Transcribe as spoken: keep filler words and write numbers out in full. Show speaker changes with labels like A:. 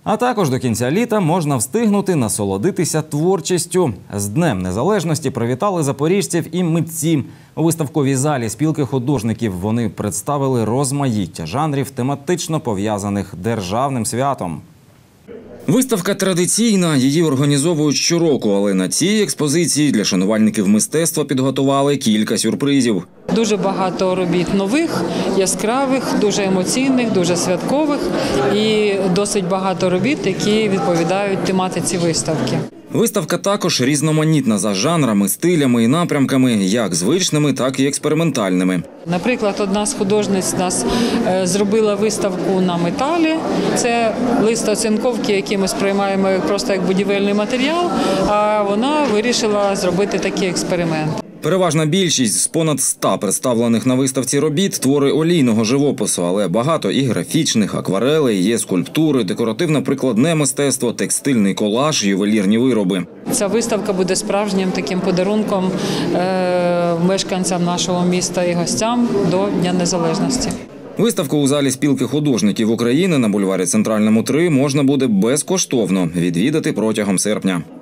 A: А також до кінця літа можна встигнути насолодитися творчістю. З Днем Незалежності привітали запоріжців і митці. У виставковій залі спілки художників вони представили розмаїття жанрів, тематично пов'язаних державним святом. Виставка традиційна, її організовують щороку, але на цій експозиції для шанувальників мистецтва підготували кілька сюрпризів.
B: Дуже багато робіт нових, яскравих, дуже емоційних, дуже святкових і досить багато робіт, які відповідають тематиці виставки.
A: Виставка також різноманітна за жанрами, стилями і напрямками, як звичними, так і експериментальними.
B: Наприклад, одна з художниць нас зробила виставку на металі. Це лист оцінковки, який ми сприймаємо просто як будівельний матеріал, а вона вирішила зробити такий експеримент.
A: Переважна більшість з понад ста представлених на виставці робіт – твори олійного живопису, але багато і графічних, акварелей, є скульптури, декоративно-прикладне мистецтво, текстильний колаж, ювелірні вироби.
B: Ця виставка буде справжнім таким подарунком е- мешканцям нашого міста і гостям до Дня Незалежності.
A: Виставку у залі спілки художників України на бульварі Центральному три можна буде безкоштовно відвідати протягом серпня.